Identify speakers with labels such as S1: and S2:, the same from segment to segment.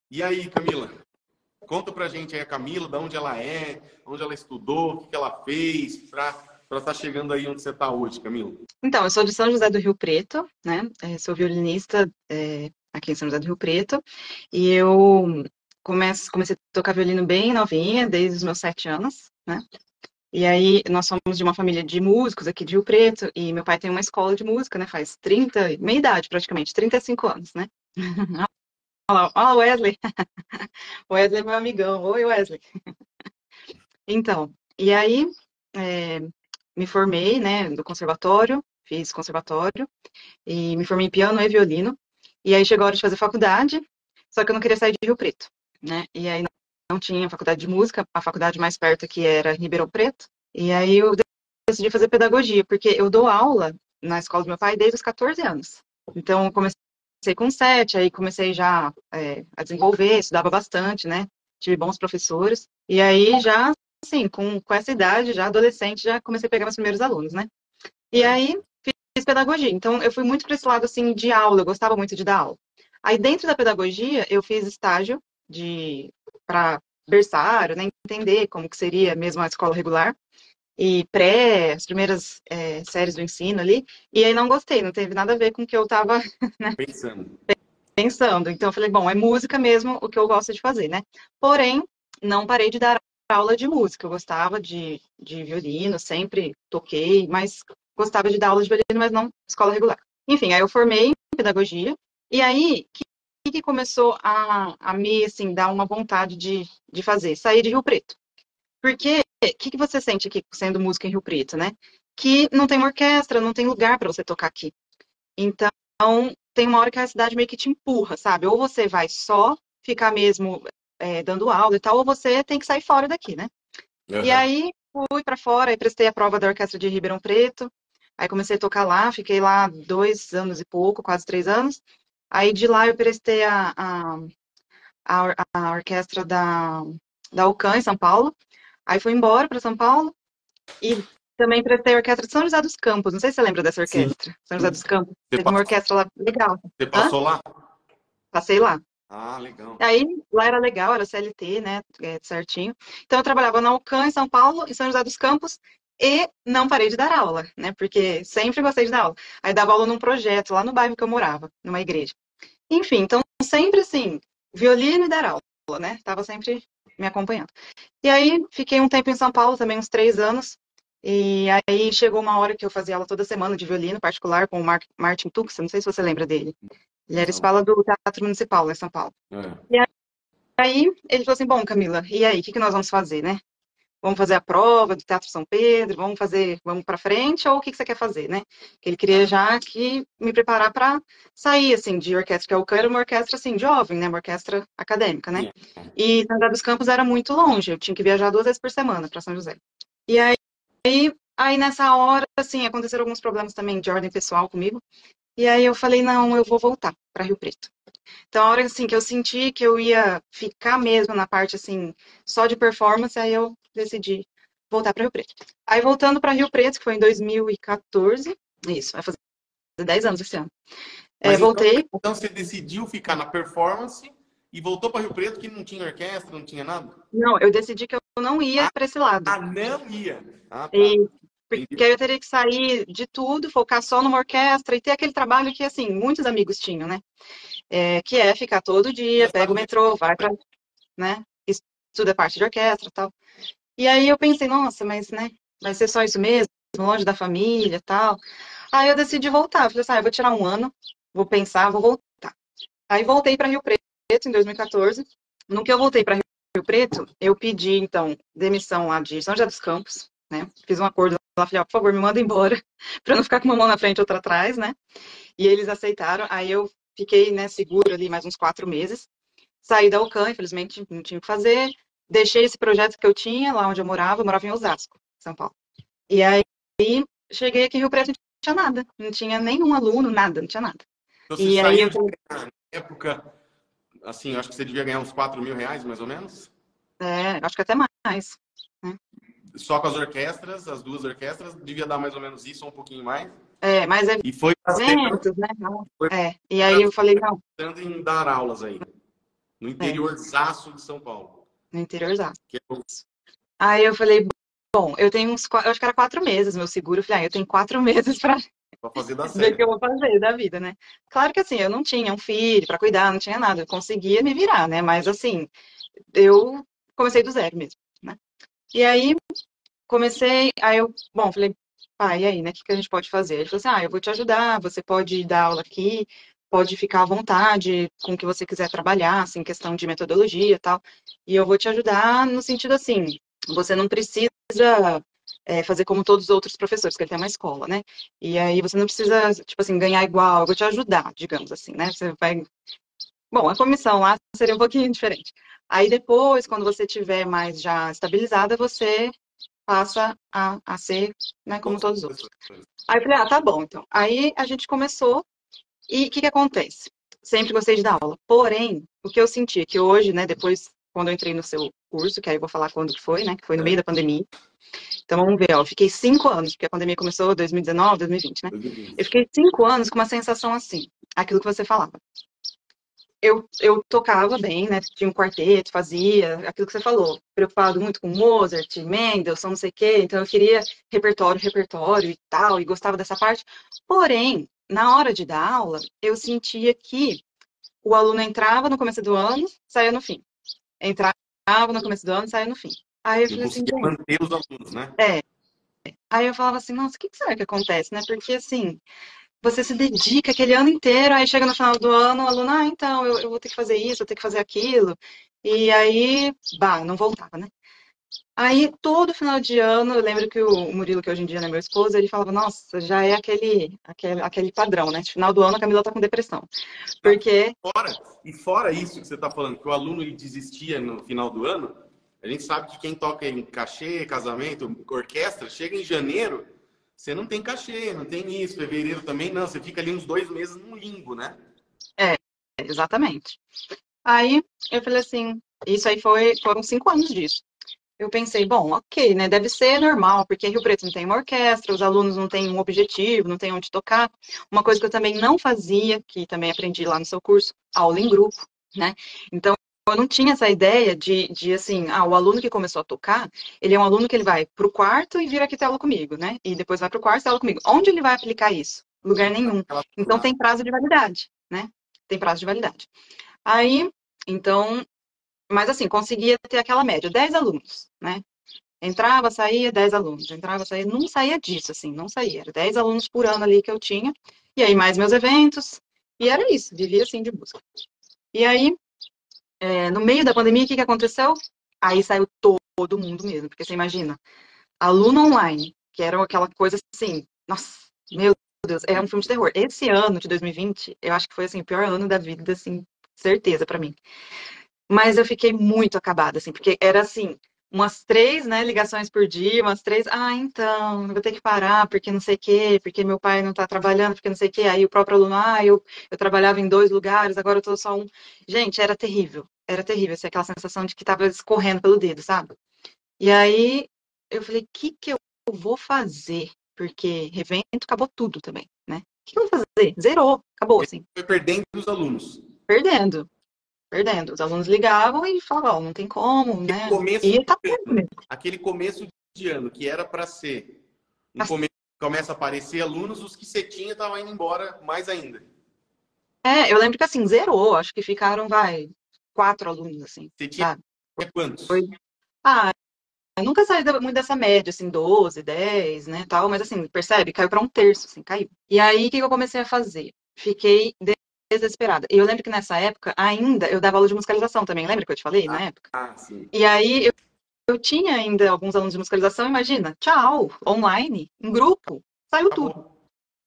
S1: E aí, Camila? Conta pra gente aí a Camila, de onde ela estudou, o que ela fez pra estar chegando aí onde você tá hoje, Camila.
S2: Então, eu sou de São José do Rio Preto, né? Sou violinista, aqui em São José do Rio Preto. E eu comecei a tocar violino bem novinha, desde os meus 7 anos, né? E aí, nós somos de uma família de músicos aqui de Rio Preto, e meu pai tem uma escola de música, né? Faz 30, meia idade praticamente, 35 anos, né? Olha o Wesley. O Wesley é meu amigão. Oi, Wesley. Então, e aí, é, me formei, né, do conservatório, fiz conservatório, e me formei em piano e violino. E aí chegou a hora de fazer faculdade, só que eu não queria sair de Rio Preto, né? E aí não tinha faculdade de música, a faculdade mais perto aqui era em Ribeirão Preto. E aí eu decidi fazer pedagogia, porque eu dou aula na escola do meu pai desde os 14 anos. Então eu comecei com 7, aí comecei já a desenvolver, estudava bastante, né? Tive bons professores. E aí já, assim, com essa idade, já adolescente, já comecei a pegar meus primeiros alunos, né? E
S1: É.
S2: aí fiz pedagogia. Então, eu fui muito para esse lado, assim, de aula. Eu gostava muito de dar aula. Aí, dentro da pedagogia, eu fiz estágio para berçário, né? Entender como que seria mesmo a escola regular. E as primeiras séries do ensino ali. E aí, não gostei. Não teve nada a ver com o que eu estava
S1: Pensando.
S2: pensando. Então, eu falei, bom, é música mesmo o que eu gosto de fazer, né? Porém, não parei de dar aula de música. Eu gostava de violino, sempre toquei, mas gostava de dar aula de violino, mas não escola regular. Enfim, aí eu formei em pedagogia, e aí que começou a me, assim, dar uma vontade de fazer? Sair de Rio Preto. Porque que você sente aqui sendo música em Rio Preto, né? Que não tem uma orquestra, não tem lugar para você tocar aqui. Então, tem uma hora que a cidade meio que te empurra, sabe? Ou você vai só ficar mesmo dando aula e tal, ou você tem que sair fora daqui, né? E
S1: Aham.
S2: aí, fui para fora e prestei a prova da Orquestra de Ribeirão Preto. Aí comecei a tocar lá, fiquei lá 2 anos e pouco, quase 3 anos. Aí de lá eu prestei a orquestra da UCAM em São Paulo. Aí fui embora para São Paulo e também prestei a orquestra de São José dos Campos. Não sei se você lembra dessa
S1: Sim.
S2: orquestra, São José dos Campos.
S1: Você
S2: Teve uma
S1: passou,
S2: orquestra lá legal.
S1: você
S2: Hã?
S1: passou lá?
S2: Passei lá.
S1: Ah, legal.
S2: Aí lá era legal, era CLT, né? Certinho. Então eu trabalhava na UCAM em São Paulo, em São José dos Campos, e não parei de dar aula, né? Porque sempre gostei de dar aula. Aí dava aula num projeto lá no bairro que eu morava, numa igreja. Enfim, então sempre assim, violino e dar aula, né? Tava sempre me acompanhando. E aí fiquei um tempo em São Paulo, também uns 3 anos. E aí chegou uma hora que eu fazia aula toda semana de violino particular com o Martin Tux, não sei se você lembra dele. Ele era
S1: Não.
S2: espala do Teatro Municipal lá em São Paulo.
S1: É.
S2: E aí ele falou assim, bom, Camila, e aí, o que nós vamos fazer, né? Vamos fazer a prova do Teatro São Pedro, vamos para frente, ou o que você quer fazer, né? Que ele queria já que me preparar para sair, assim, de orquestra, que eu era uma orquestra, assim, jovem, né? Uma orquestra acadêmica, né?
S1: Sim.
S2: E São José dos Campos era muito longe, eu tinha que viajar 2 vezes por semana para São José. E aí nessa hora, assim, aconteceram alguns problemas também de ordem pessoal comigo, e aí eu falei, não, eu vou voltar para Rio Preto. Então, a hora assim, que eu senti que eu ia ficar mesmo na parte assim, só de performance, aí eu decidi voltar para Rio Preto. Aí voltando para Rio Preto, que foi em 2014, isso, vai fazer 10 anos esse ano.
S1: Mas
S2: Voltei.
S1: então você decidiu ficar na performance e voltou para Rio Preto que não tinha orquestra, não tinha nada?
S2: Não, eu decidi que eu não ia para esse lado.
S1: Ah, não ia. Ah, tá.
S2: E,
S1: Entendi.
S2: porque aí eu teria que sair de tudo, focar só numa orquestra e ter aquele trabalho que, assim, muitos amigos tinham, né? Que é ficar todo dia,
S1: Já
S2: pega o
S1: sabia.
S2: metrô, vai para, né? Estuda parte de orquestra e tal. E aí eu pensei, nossa, mas, né, vai ser só isso mesmo, longe da família e tal. Aí eu decidi voltar. Falei assim, eu vou tirar um ano, vou pensar, vou voltar. Aí voltei para Rio Preto em 2014. No que eu voltei para Rio Preto, eu pedi, então, demissão lá de São José dos Campos, né? Fiz um acordo lá, falei, por favor, me manda embora, para não ficar com uma mão na frente e outra atrás, né? E eles aceitaram. Aí eu fiquei, né, segura ali mais uns 4 meses. Saí da UCAM, infelizmente não tinha o que fazer. Deixei esse projeto que eu tinha lá onde eu morava em Osasco, São Paulo. E aí cheguei aqui em Rio Preto e não tinha nada, não tinha nenhum aluno, nada, não tinha nada.
S1: Então você
S2: E aí
S1: saiu
S2: eu
S1: de
S2: falei,
S1: ganhar, na época, assim, acho que você devia ganhar uns 4.000 reais, mais ou menos.
S2: acho que até mais, né?
S1: Só com as orquestras, as duas orquestras, devia dar mais ou menos isso, ou um pouquinho mais.
S2: Mais
S1: E foi
S2: eventos, né?
S1: foi
S2: E aí eu falei, não,
S1: pensando em dar aulas aí. No
S2: É,
S1: interiorzaço de São Paulo.
S2: no interior já.
S1: Que é
S2: Aí eu falei, bom, eu tenho uns, eu acho que era 4 meses meu seguro. Eu falei, eu tenho 4 meses para
S1: para fazer dar
S2: ver o que eu
S1: certo.
S2: vou fazer da vida, né? Claro que assim, eu não tinha um filho para cuidar, não tinha nada, eu conseguia me virar, né? Mas assim, eu comecei do zero mesmo, né? E aí aí eu, bom, falei, pai, e aí, né? O que que a gente pode fazer? Ele falou assim, eu vou te ajudar, você pode dar aula aqui, pode ficar à vontade com o que você quiser trabalhar, assim, questão de metodologia e tal. E eu vou te ajudar no sentido assim, você não precisa fazer como todos os outros professores, que ele tem uma escola, né? E aí você não precisa, tipo assim, ganhar igual, eu vou te ajudar, digamos assim, né? Você vai. Bom, a comissão lá seria um pouquinho diferente. Aí depois, quando você tiver mais já estabilizada, você passa a ser, né, como
S1: Todos
S2: todos os
S1: os
S2: outros.
S1: professores.
S2: Aí eu falei, tá bom, então. Aí a gente começou, e o que que acontece? Sempre gostei de dar aula. Porém, o que eu senti é que hoje, né, depois, quando eu entrei no seu curso, que aí eu vou falar quando que foi, né, que foi no meio
S1: É,
S2: da pandemia. Então vamos ver, ó, eu fiquei 5 anos, porque a pandemia começou em 2019, 2020, né? Eu
S1: 2020.
S2: fiquei 5 anos com uma sensação assim, aquilo que você falava. Eu tocava bem, né? Tinha um quarteto, fazia aquilo que você falou, preocupado muito com Mozart, Mendelssohn, não sei o quê, então eu queria repertório e tal, e gostava dessa parte. Porém, na hora de dar aula, eu sentia que o aluno entrava no começo do ano, saía no fim. Entrava no começo do ano, saía no fim. Aí eu
S1: Não
S2: falei assim,
S1: conseguia
S2: gente,
S1: manter os alunos, né?
S2: é. Aí eu falava assim, nossa, o que será que acontece, né? Porque assim, você se dedica aquele ano inteiro, aí chega no final do ano, o aluno, então, eu vou ter que fazer isso, vou ter que fazer aquilo. E aí, bah, não voltava, né? Aí, todo final de ano, eu lembro que o Murilo, que hoje em dia é meu esposo, ele falava, nossa, já é aquele padrão, né? Final do ano, a Camila tá com depressão.
S1: Tá.
S2: Porque,
S1: Fora isso que você está falando, que o aluno ele desistia no final do ano, a gente sabe que quem toca em cachê, casamento, orquestra, chega em janeiro, você não tem cachê, não tem isso, fevereiro também não, você fica ali uns 2 meses num limbo, né?
S2: é, exatamente. Aí, eu falei assim, isso aí foram 5 anos disso. Eu pensei, bom, ok, né? Deve ser normal, porque Rio Preto não tem uma orquestra, os alunos não têm um objetivo, não têm onde tocar. Uma coisa que eu também não fazia, que também aprendi lá no seu curso, aula em grupo, né? Então, eu não tinha essa ideia de assim, o aluno que começou a tocar, ele é um aluno que ele vai para o quarto e vira aqui ter aula comigo, né? E depois vai para o quarto e ter aula comigo. Onde ele vai aplicar isso? Lugar nenhum. Então, tem prazo de validade, né? Tem prazo de validade. Aí, então, mas assim, conseguia ter aquela média, 10 alunos, né? Entrava, saía, 10 alunos. Entrava, saía, não saía disso, assim, não saía. Era 10 alunos por ano ali que eu tinha. E aí, mais meus eventos. E era isso, vivia assim de música. E aí, no meio da pandemia, o que que aconteceu? Aí saiu todo mundo mesmo, porque você imagina, aluno online, que era aquela coisa assim, nossa, meu Deus, é um filme de terror. Esse ano de 2020, eu acho que foi assim, o pior ano da vida, assim, certeza pra mim. Mas eu fiquei muito acabada, assim, porque era assim, umas 3, né, ligações por dia, umas 3, então, eu vou ter que parar, porque não sei o quê, porque meu pai não tá trabalhando, porque não sei o quê, aí o próprio aluno, eu trabalhava em 2 lugares, agora eu tô só um. Gente, era terrível, assim, aquela sensação de que tava escorrendo pelo dedo, sabe? E aí, eu falei, o que que eu vou fazer? Porque evento acabou tudo também, né? O que que eu vou fazer? Zerou, acabou,
S1: E aí
S2: assim,
S1: foi perdendo os alunos.
S2: perdendo. Perdendo. Os alunos ligavam e falavam, não tem como,
S1: Aquele
S2: né?
S1: começo
S2: E
S1: de
S2: tá
S1: ano,
S2: mesmo.
S1: aquele começo de ano, que era para ser um começo, começa a aparecer alunos, os que você tinha estavam indo embora mais ainda.
S2: Eu lembro que assim, zerou, acho que ficaram, 4 alunos, assim,
S1: Você tinha
S2: sabe? Foi.
S1: quantos?
S2: Ah, eu nunca saí muito dessa média, assim, 12, 10, né, tal, mas assim, percebe? Caiu para um terço, assim, caiu. E aí, o que que eu comecei a fazer? Fiquei desesperada. E eu lembro que nessa época, ainda, eu dava aula de musicalização também, lembra que eu te falei, na época?
S1: Sim.
S2: E aí, eu tinha ainda alguns alunos de musicalização, imagina, tchau, online, em grupo, saiu tudo.
S1: Acabou.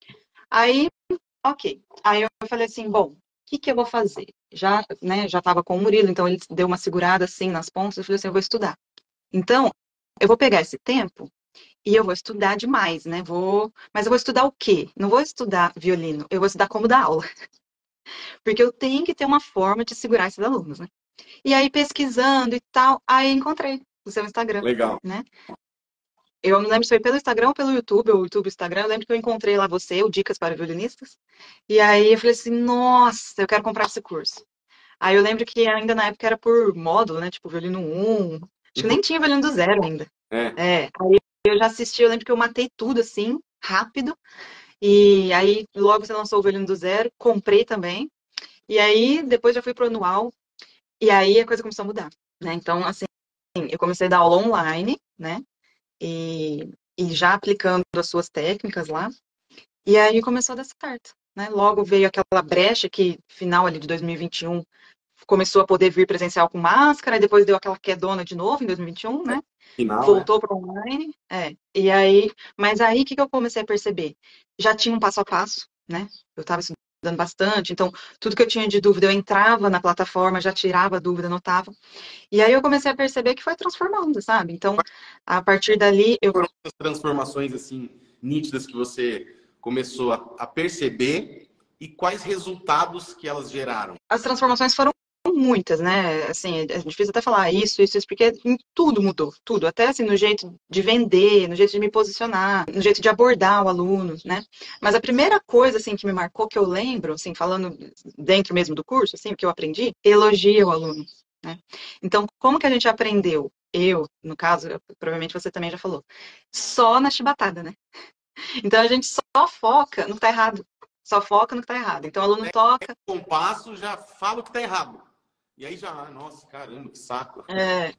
S2: Aí, ok. Aí eu falei assim, bom, o que que eu vou fazer? Já, né, já estava com o Murilo, então ele deu uma segurada assim nas pontas, eu falei assim, eu vou estudar. Então, eu vou pegar esse tempo e eu vou estudar demais, né? Mas eu vou estudar o quê? Não vou estudar violino, eu vou estudar como dar aula, porque eu tenho que ter uma forma de segurar esses alunos, né? E aí pesquisando e tal, aí encontrei o seu Instagram,
S1: Legal.
S2: né? Eu não lembro se foi pelo Instagram ou pelo YouTube, ou YouTube Instagram. Eu lembro que eu encontrei lá você, o Dicas para Violinistas. E aí eu falei assim, nossa, eu quero comprar esse curso. Aí eu lembro que ainda na época era por módulo, né? Tipo, violino 1. Acho que nem tinha violino do zero ainda.
S1: É,
S2: Aí eu já assisti, eu lembro que eu matei tudo assim, rápido. E aí logo você lançou o violino do zero, comprei também. E aí depois já fui pro anual. E aí a coisa começou a mudar, né? Então, assim, eu comecei a dar aula online, né? E já aplicando as suas técnicas lá. E aí começou a dar certo, né? Logo veio aquela brecha que, final ali de 2021, começou a poder vir presencial com máscara, e depois deu aquela quedona de novo em 2021, né?
S1: final, é.
S2: Voltou para online, E aí, mas aí o que que eu comecei a perceber? Já tinha um passo a passo, né? Eu estava estudando bastante, então tudo que eu tinha de dúvida eu entrava na plataforma, já tirava a dúvida, anotava. E aí eu comecei a perceber que foi transformando, sabe? Então, a partir dali eu
S1: Foram as transformações assim nítidas que você começou a perceber e quais resultados que elas geraram?
S2: as transformações foram muitas, né? Assim, é difícil até falar isso, porque em tudo mudou, tudo. Até assim, no jeito de vender, no jeito de me posicionar, no jeito de abordar o aluno, né? Mas a primeira coisa, assim, que me marcou, que eu lembro, assim, falando dentro mesmo do curso, assim, o que eu aprendi, elogia o aluno, né? Então, como que a gente aprendeu? Eu, no caso, provavelmente você também já falou, só na chibatada, né? Então, a gente só foca no que tá errado. Só foca no que tá errado. Então, o aluno toca.
S1: Compasso já fala o que tá errado. E aí já, nossa, caramba, que saco.
S2: É,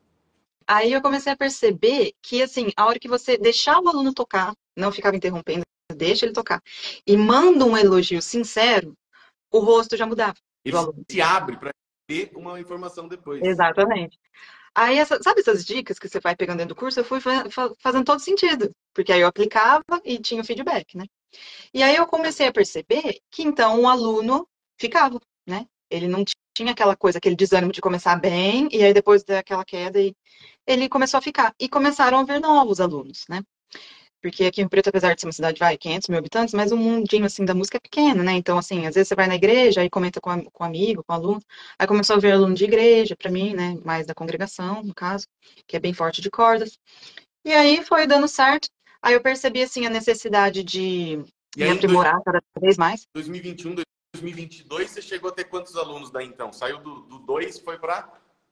S2: aí eu comecei a perceber que, assim, a hora que você deixar o aluno tocar, não ficava interrompendo, deixa ele tocar, e manda um elogio sincero, o rosto já mudava
S1: Ele
S2: do aluno.
S1: se abre para ter uma informação depois.
S2: Exatamente. Aí, sabe essas dicas que você vai pegando dentro do curso? Eu fui fazendo todo sentido, porque aí eu aplicava e tinha o feedback, né? E aí eu comecei a perceber que, então, o aluno ficava, né? Ele não tinha aquela coisa, aquele desânimo de começar bem, e aí depois daquela queda, ele começou a ficar. E começaram a vir novos alunos, né? Porque aqui em Preto, apesar de ser uma cidade, 500 mil habitantes, mas o mundinho, assim, da música é pequeno, né? Então, assim, às vezes você vai na igreja, aí comenta com amigo, com aluno, aí começou a vir aluno de igreja, para mim, né? Mais da congregação, no caso, que é bem forte de cordas. E aí foi dando certo. Aí eu percebi, assim, a necessidade de
S1: E
S2: me
S1: aí, em
S2: aprimorar cada vez mais.
S1: 2021, 2022, você chegou a ter quantos alunos daí então? Saiu do 2 foi para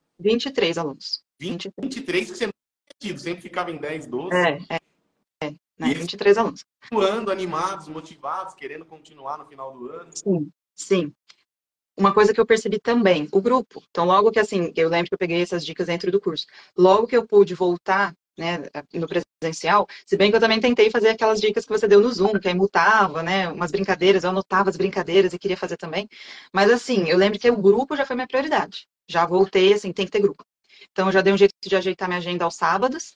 S2: 23 alunos. 23.
S1: 23, que você não tinha tido, sempre ficava em 10, 12.
S2: É,
S1: E
S2: né?
S1: eles
S2: 23 alunos.
S1: continuando, animados, motivados, querendo continuar no final do ano.
S2: Sim, sim. Uma coisa que eu percebi também, o grupo. Então, logo que assim, eu lembro que eu peguei essas dicas dentro do curso. Logo que eu pude voltar, né, no presencial, se bem que eu também tentei fazer aquelas dicas que você deu no Zoom, que aí mutava, né, umas brincadeiras, eu anotava as brincadeiras e queria fazer também. Mas assim, eu lembro que o grupo já foi minha prioridade. Já voltei, assim, tem que ter grupo. Então, eu já dei um jeito de ajeitar minha agenda aos sábados.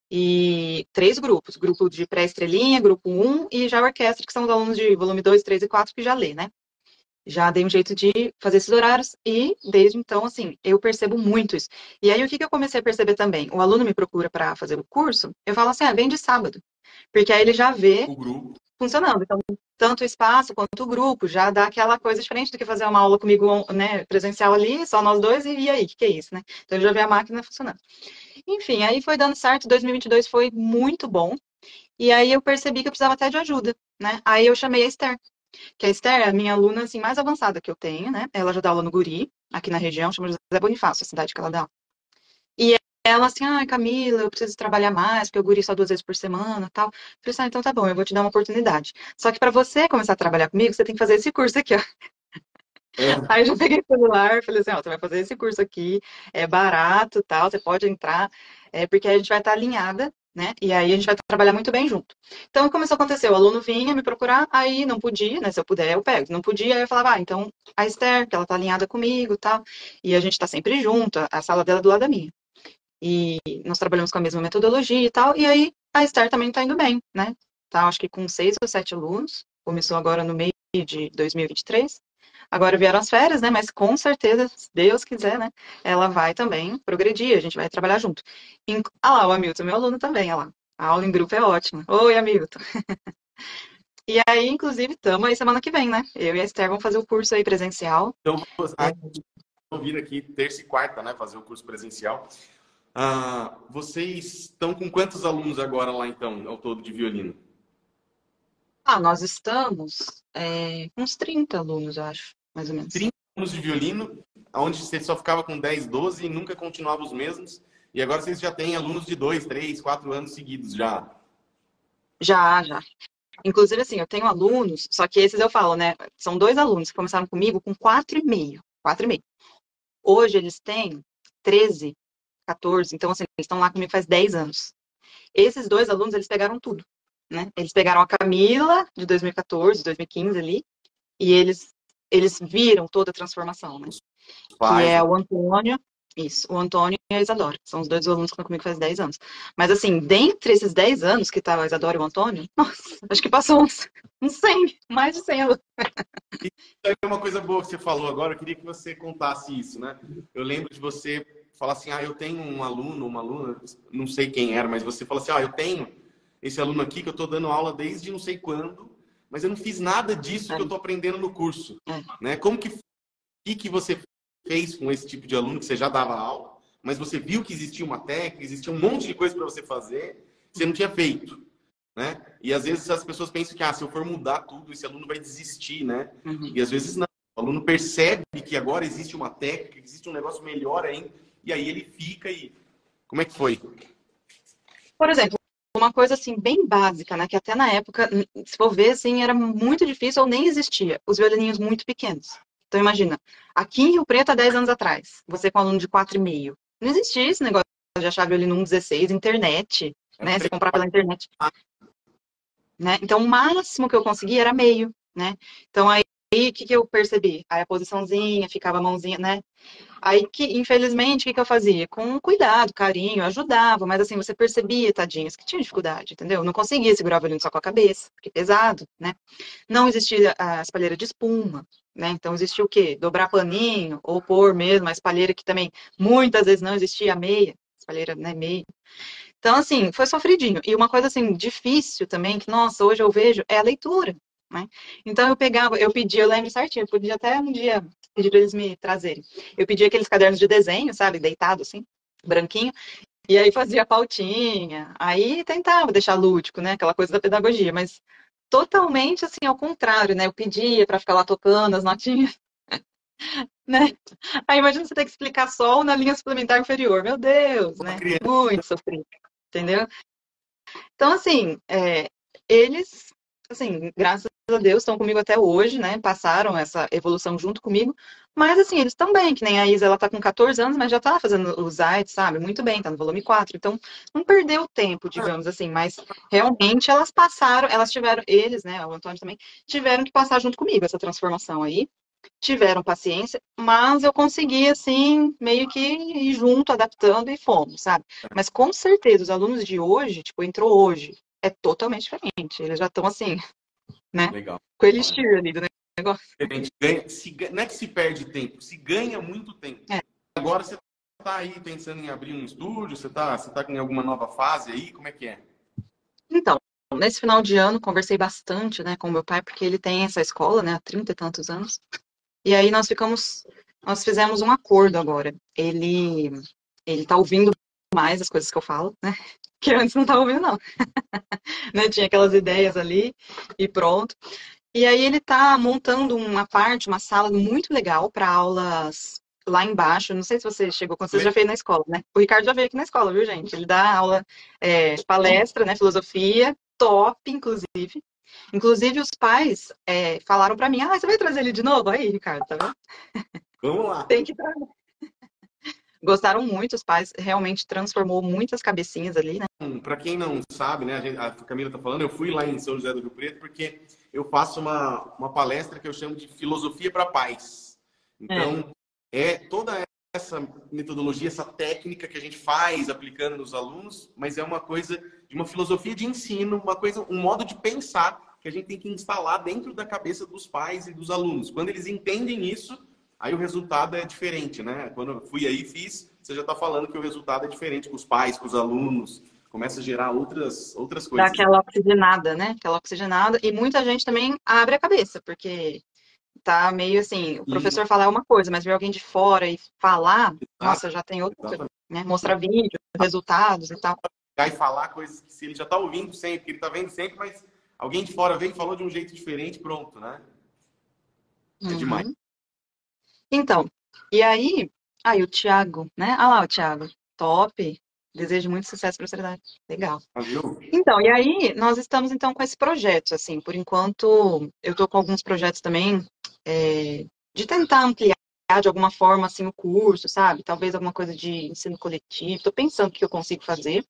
S2: E 3 grupos, grupo de pré-estrelinha, grupo 1 e já a orquestra, que são os alunos de volume 2, 3 e 4 que já lê, né? Já dei um jeito de fazer esses horários e, desde então, assim, eu percebo muito isso. E aí, o que que eu comecei a perceber também? O aluno me procura para fazer o curso, eu falo assim, vem de sábado. Porque aí ele já vê
S1: O grupo.
S2: funcionando. Então, tanto o espaço quanto o grupo já dá aquela coisa diferente do que fazer uma aula comigo, né, presencial ali, só nós dois, e aí, o que que é isso, né? Então, ele já vê a máquina funcionando. Enfim, aí foi dando certo, 2022 foi muito bom. E aí eu percebi que eu precisava até de ajuda, né? Aí eu chamei a Esther. Que a Esther é a minha aluna assim, mais avançada que eu tenho, né? Ela já dá aula no Guri, aqui na região, chama José Bonifácio, a cidade que ela dá. E ela assim, Camila, eu preciso trabalhar mais, porque o Guri só 2 vezes por semana, tal. Eu falei assim, então tá bom, eu vou te dar uma oportunidade. Só que para você começar a trabalhar comigo, você tem que fazer esse curso aqui, ó.
S1: É.
S2: Aí eu já peguei o celular, falei assim, você vai fazer esse curso aqui, é barato, tal, você pode entrar, porque a gente vai estar alinhada, né? E aí a gente vai trabalhar muito bem junto. Então começou a acontecer, o aluno vinha me procurar, aí não podia, né? Se eu puder, eu pego. Não podia, aí eu falava, então a Esther, que ela tá alinhada comigo, tal, e a gente tá sempre junto, a sala dela é do lado da minha. E nós trabalhamos com a mesma metodologia e tal, e aí a Esther também tá indo bem, né? Tá, acho que com 6 ou 7 alunos, começou agora no meio de 2023. Agora vieram as férias, né? Mas com certeza, se Deus quiser, né? Ela vai também progredir, a gente vai trabalhar junto. Lá, o Hamilton, meu aluno também, olha lá. A aula em grupo é ótima. Oi, Hamilton. E aí, inclusive, estamos aí semana que vem, né? Eu e a Esther vamos fazer o curso aí presencial.
S1: Então,
S2: É,
S1: vão vir aqui terça e quarta, né? Fazer o curso presencial. Vocês estão com quantos alunos agora lá, então, ao todo de violino?
S2: nós estamos com uns 30 alunos, eu acho, mais ou menos.
S1: 30 alunos de violino. onde você só ficava com 10, 12 e nunca continuava os mesmos. E agora vocês já têm alunos de 2, 3, 4 anos seguidos já.
S2: Já. Inclusive, assim, eu tenho alunos, só que esses eu falo, né? São 2 alunos que começaram comigo com 4,5. 4,5. Hoje eles têm 13, 14. Então, assim, eles estão lá comigo faz 10 anos. Esses 2 alunos, eles pegaram tudo, né? Eles pegaram a Camila, de 2014, 2015 ali, e eles viram toda a transformação, né? Que
S1: Pais,
S2: é
S1: né?
S2: o Antônio, isso, o Antônio e a Isadora. São os 2 alunos que estão comigo faz 10 anos. Mas, assim, dentre esses 10 anos que tá a Isadora e o Antônio, nossa, acho que passou uns 100, mais de 100 alunos.
S1: É uma coisa boa que você falou agora, eu queria que você contasse isso, né? Eu lembro de você falar assim, eu tenho um aluno, uma aluna, não sei quem era, mas você fala assim, eu tenho esse aluno aqui que eu estou dando aula desde não sei quando, mas eu não fiz nada disso que eu estou aprendendo no curso, né? Como que você fez com esse tipo de aluno que você já dava aula, mas você viu que existia uma técnica, existia um monte de coisa para você fazer, que você não tinha feito, né? E às vezes as pessoas pensam que se eu for mudar tudo, esse aluno vai desistir, né? E às vezes não. O aluno percebe que agora existe uma técnica, que existe um negócio melhor ainda, e aí ele fica e... Como é que foi?
S2: Por exemplo, uma coisa assim bem básica, né, que até na época, se for ver, assim, era muito difícil ou nem existia, os violininhos muito pequenos. Então imagina, aqui em Rio Preto há 10 anos atrás, você com um aluno de 4,5, não existia esse negócio de achar violino 1,16, internet, né, você comprar pela internet, né? Então o máximo que eu consegui era meio, né? Então aí o que eu percebi? Aí a posiçãozinha, ficava a mãozinha, né? Aí que, infelizmente, o que eu fazia? Com cuidado, carinho, ajudava, mas assim, você percebia, tadinhos, que tinha dificuldade, entendeu? Não conseguia segurar o violino só com a cabeça, porque é pesado, né? Não existia a espalheira de espuma, né? Então existia o quê? Dobrar paninho, ou pôr mesmo a espalheira que também muitas vezes não existia a meia, espalheira, né, meia. Então, assim, foi sofridinho. E uma coisa, assim, difícil também, que, nossa, hoje eu vejo, é a leitura, né? Então, eu pedia, eu lembro certinho, eu podia até um dia pedir para eles me trazerem. Eu pedia aqueles cadernos de desenho, sabe, deitado, assim, branquinho, e aí fazia pautinha, aí tentava deixar lúdico, né, aquela coisa da pedagogia, mas totalmente, assim, ao contrário, né? Eu pedia para ficar lá tocando as notinhas, né? Aí imagina você ter que explicar sol na linha suplementar inferior, meu Deus,
S1: Uma
S2: né?
S1: criança.
S2: Muito sofrido, entendeu? Então, assim, eles, assim, graças a Deus, estão comigo até hoje, né? Passaram essa evolução junto comigo. Mas, assim, eles estão bem, que nem a Isa, ela tá com 14 anos, mas já tá fazendo os AIDS, sabe? Muito bem, tá no volume 4. Então, não perdeu tempo, digamos assim. Mas, realmente, elas passaram, elas tiveram, eles, né? O Antônio também, tiveram que passar junto comigo essa transformação aí. Tiveram paciência, mas eu consegui, assim, meio que ir junto, adaptando e fomos, sabe? Mas com certeza, os alunos de hoje, tipo, entrou hoje, é totalmente diferente. Eles já estão assim, né?
S1: Legal.
S2: Com o elixir ali do negócio.
S1: Não é que se perde tempo, se ganha muito tempo.
S2: É.
S1: Agora você está aí pensando em abrir um estúdio, você tá em alguma nova fase aí? Como é que é?
S2: Então, nesse final de ano, conversei bastante, né, com meu pai, porque ele tem essa escola, né, há 30 e tantos anos. E aí nós fizemos um acordo agora. Ele tá ouvindo mais as coisas que eu falo, né? Que antes não tava ouvindo, não. Né? Tinha aquelas ideias ali e pronto. E aí ele tá montando uma parte, uma sala muito legal para aulas lá embaixo. Não sei se você chegou, quando você já fez na escola, né? O Ricardo já veio aqui na escola, viu, gente? Ele dá aula, palestra, né? Filosofia, top, inclusive. Inclusive, os pais falaram para mim, você vai trazer ele de novo? Aí, Ricardo, tá vendo?
S1: Vamos lá.
S2: Tem que trazer. Gostaram muito, os pais realmente transformou muitas cabecinhas ali, né?
S1: Para quem não sabe, né, a Camila está falando, eu fui lá em São José do Rio Preto porque eu faço uma palestra que eu chamo de Filosofia para Pais. Então, toda essa metodologia, essa técnica que a gente faz aplicando nos alunos, mas é uma coisa de uma filosofia de ensino, um modo de pensar que a gente tem que instalar dentro da cabeça dos pais e dos alunos. Quando eles entendem isso, aí o resultado é diferente, né? Quando eu fui aí e fiz, você já está falando que o resultado é diferente com os pais, com os alunos, começa a gerar outras
S2: Dá
S1: coisas.
S2: aquela oxigenada, né? Aquela oxigenada. E muita gente também abre a cabeça, porque tá meio assim, o
S1: E,
S2: professor falar uma coisa, mas ver alguém de fora e falar, nossa, já tem outra coisa,
S1: exatamente.
S2: né? Mostrar vídeo, resultados e tal.
S1: E falar coisas que se ele já está ouvindo sempre, que ele está vendo sempre, mas alguém de fora veio e falou de um jeito diferente, pronto, né? É demais.
S2: Uhum. Então, E aí o Thiago, né? Ah lá, o Thiago, top. Desejo muito sucesso e prosperidade. Legal.
S1: Viu?
S2: Então, e aí nós estamos então com esse projeto, assim, por enquanto eu estou com alguns projetos também de tentar ampliar de alguma forma assim o curso, sabe? Talvez alguma coisa de ensino coletivo. Estou pensando o que eu consigo fazer,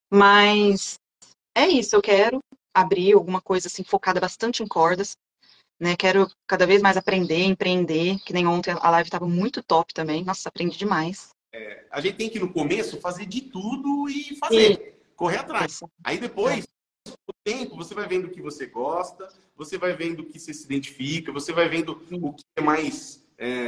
S2: mas é isso. Eu quero abrir alguma coisa assim focada bastante em cordas, né? Quero cada vez mais aprender, empreender. Que nem ontem a live estava muito top também. Nossa, aprendi demais.
S1: A gente tem que, no começo, fazer de tudo e fazer, correr atrás.
S2: Isso.
S1: Aí depois, com o tempo, você vai vendo o que você gosta, você vai vendo o que você se identifica, você vai vendo o que é mais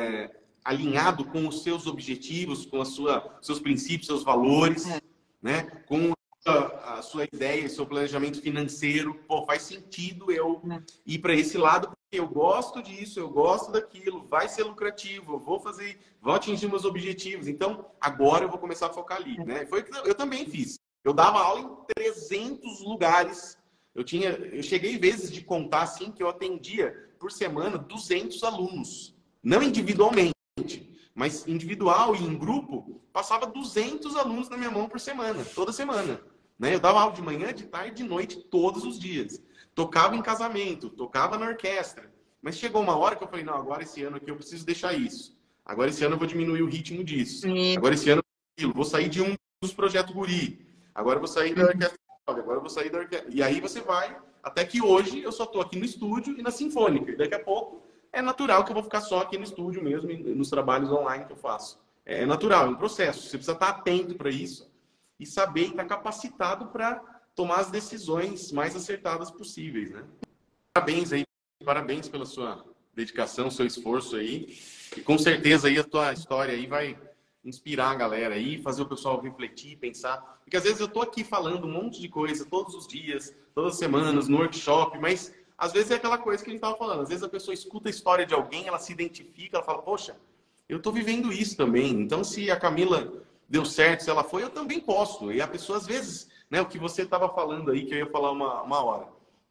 S1: alinhado com os seus objetivos, com seus princípios, seus valores, né? Com a sua ideia, seu planejamento financeiro. Pô, faz sentido eu ir para esse lado, porque eu gosto disso, eu gosto daquilo, vai ser lucrativo, eu vou fazer, vou atingir meus objetivos. Então, agora eu vou começar a focar ali, né? Foi o que eu também fiz. Eu dava aula em 300 lugares. Eu cheguei vezes de contar assim que eu atendia por semana 200 alunos, não individualmente, mas individual e em grupo, passava 200 alunos na minha mão por semana, toda semana. Né? Eu dava aula de manhã, de tarde, de noite, todos os dias. Tocava em casamento, tocava na orquestra. Mas chegou uma hora que eu falei, não, agora esse ano aqui eu preciso deixar isso. Agora esse ano eu vou diminuir o ritmo disso. Agora esse ano eu vou sair de um dos projetos Guri. Agora eu vou sair da orquestra. Agora eu vou sair da orquestra. E aí você vai, até que hoje eu só estou aqui no estúdio e na Sinfônica. E daqui a pouco é natural que eu vou ficar só aqui no estúdio mesmo, nos trabalhos online que eu faço. É natural, é um processo. Você precisa estar atento para isso e saber e estar capacitado para tomar as decisões mais acertadas possíveis, né? Parabéns aí, parabéns pela sua dedicação, seu esforço aí. E com certeza aí a tua história aí vai inspirar a galera aí, fazer o pessoal refletir, pensar. Porque às vezes eu tô aqui falando um monte de coisa todos os dias, todas as semanas, no workshop, mas às vezes é aquela coisa que a gente estava falando. Às vezes a pessoa escuta a história de alguém, ela se identifica, ela fala, poxa, eu estou vivendo isso também. Então, se a Camila deu certo, se ela foi, eu também posso. E a pessoa, às vezes, né, o que você estava falando aí, que eu ia falar uma hora,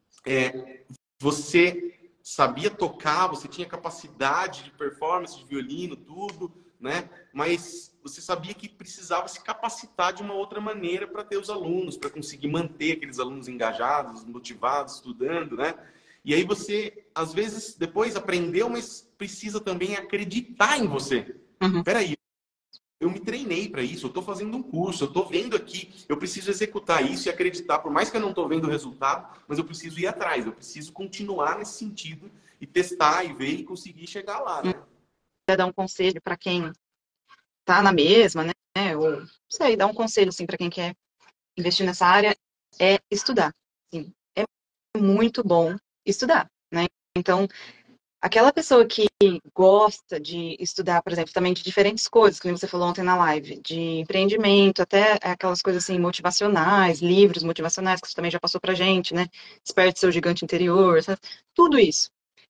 S1: você sabia tocar, você tinha capacidade de performance, de violino, tudo, né? Mas você sabia que precisava se capacitar de uma outra maneira para ter os alunos, para conseguir manter aqueles alunos engajados, motivados, estudando, né? E aí você, às vezes, depois aprendeu, mas precisa também acreditar em você. Peraí, eu me treinei para isso, eu estou fazendo um curso, eu estou vendo aqui, eu preciso executar isso e acreditar, por mais que eu não estou vendo o resultado, mas eu preciso ir atrás, eu preciso continuar nesse sentido e testar e ver e conseguir chegar lá, né?
S2: Dar um conselho para quem tá na mesma, né? Ou, não sei, dar um conselho, assim, para quem quer investir nessa área, é estudar. Sim, é muito bom estudar, né? Então, aquela pessoa que gosta de estudar, por exemplo, também de diferentes coisas, como você falou ontem na live, de empreendimento, até aquelas coisas assim motivacionais, livros motivacionais que você também já passou pra gente, né? Desperte seu gigante interior, sabe? Tudo isso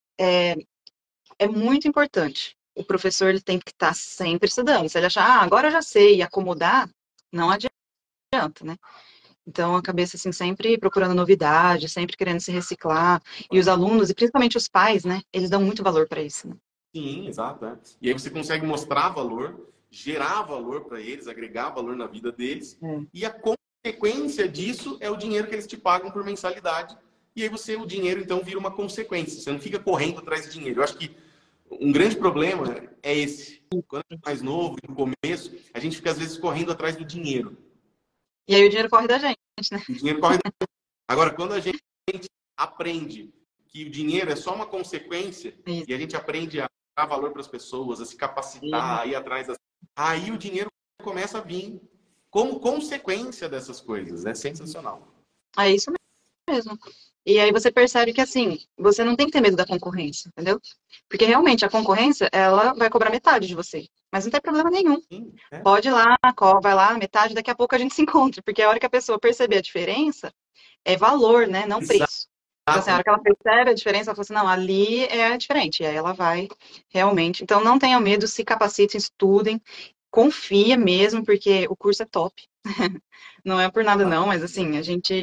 S2: é muito importante. O professor ele tem que estar sempre estudando. Se ele achar, agora eu já sei, e acomodar, não adianta, né? Então, a cabeça, assim, sempre procurando novidade, sempre querendo se reciclar. E os alunos, e principalmente os pais, né? Eles dão muito valor para isso, né?
S1: Sim, exato. É. E aí você consegue mostrar valor, gerar valor para eles, agregar valor na vida deles. E a consequência disso é o dinheiro que eles te pagam por mensalidade. E aí o dinheiro, então, vira uma consequência. Você não fica correndo atrás de dinheiro. Eu acho que um grande problema é esse. Quando é mais novo, no começo, a gente fica, às vezes, correndo atrás do dinheiro.
S2: E aí o dinheiro corre da gente, né?
S1: O dinheiro corre da gente. Agora, quando a gente aprende que o dinheiro é só uma consequência,
S2: Isso.
S1: e a gente aprende a dar valor para as pessoas, a se capacitar, a ir atrás das... Aí o dinheiro começa a vir como consequência dessas coisas. É sensacional.
S2: É isso mesmo. E aí você percebe que, assim, você não tem que ter medo da concorrência, entendeu? Porque realmente a concorrência, ela vai cobrar metade de você. Mas não tem problema nenhum.
S1: Sim,
S2: Pode ir lá, vai lá, metade, daqui a pouco a gente se encontra. Porque a hora que a pessoa perceber a diferença, é valor, né? Não preço. Então, assim, a hora que ela percebe a diferença, ela fala assim, não, ali é diferente. E aí ela vai realmente. Então, não tenham medo, se capacitem, estudem, confia mesmo, porque o curso é top. Não é por nada não, mas assim, a gente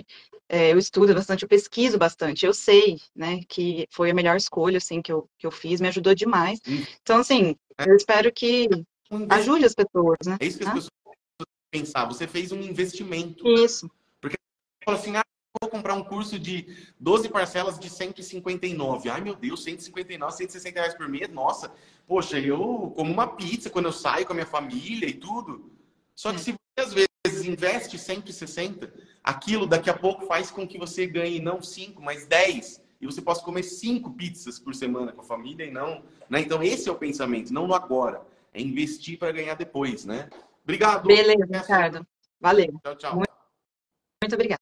S2: eu estudo bastante, eu pesquiso bastante. Eu sei, né, que foi a melhor escolha, assim, que eu fiz, me ajudou demais. Então, assim, eu espero que
S1: Um investimento.
S2: ajude as pessoas, né?
S1: É isso que as pessoas pensar. Você fez um investimento.
S2: Isso.
S1: Porque você fala assim, vou comprar um curso de 12 parcelas de 159. Ai, meu Deus, 159, R$ 160 por mês. Nossa, poxa, eu como uma pizza quando eu saio com a minha família e tudo. Só que se você, às vezes, investe 160, aquilo daqui a pouco faz com que você ganhe não 5, mas 10. E você possa comer 5 pizzas por semana com a família e não... Né? Então, esse é o pensamento, não no agora. É investir para ganhar depois, né? Obrigado.
S2: Beleza, Ricardo. Valeu.
S1: Tchau, tchau.
S2: Muito obrigada.